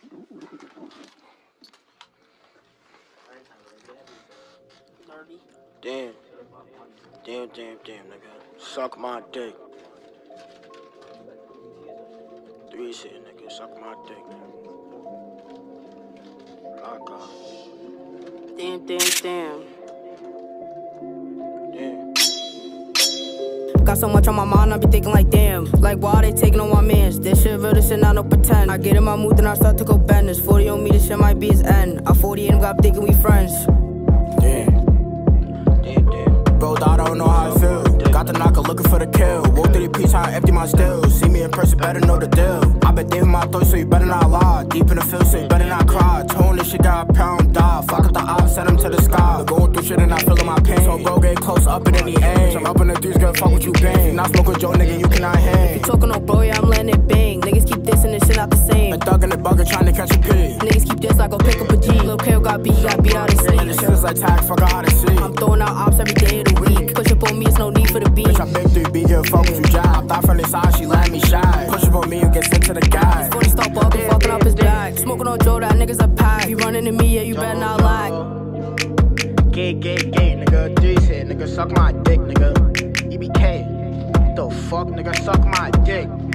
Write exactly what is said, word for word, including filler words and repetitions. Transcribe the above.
Damn. Damn, damn, damn, nigga. Suck my dick. Three shit, nigga. Suck my dick, nigga. Lock up. Damn, damn, damn. Damn. Got so much on my mind, I be thinking like damn. Like why they taking on my mans? This shit real, this shit not no pretend. I get in my mood, then I start to go benders. forty on me, this shit might be his end. I forty and got thinking we friends. Damn. Damn, damn. Bro, I don't know how I feel. Got the knocker looking for the kill. Walk through the piece, I empty my stills. See me in person, better know the deal. I been deep in my thoughts, so you better not lie. Deep in the field, so you better not cry. Tone this shit got a pound die. Fuck up the odds, send them to the sky. Going through shit and not feeling my pain. So bro, get close up in any age. I'm up in the threes, girl, fuck what you bang. Not smoke with Joe, nigga, you cannot hang. You talking no bro, yeah, I'm letting it bang. Niggas keep dissing, this shit not the same. Been thugging the bucket, trying to catch a pig. Niggas keep this, I go pick up a G. Lil' Kale got beat, got beat out of sleep. And the shit is like tag, fuck out how to see. I'm throwing out ops every day of the week. Push up on me, it's no need for the beat. Bitch, I big three B, give a fuck with you job. Thought from the side, she let me shy. Push up on me, you get sent to the guy. Before he stop up and fucking up his bag. Smoking on Joe, that nigga's a pack. If you running to me, yeah, you better not lag. Gay, gay, gay, nigga. Three shit, nigga. Suck my dick, nigga. E B K. The fuck, nigga. Suck my dick.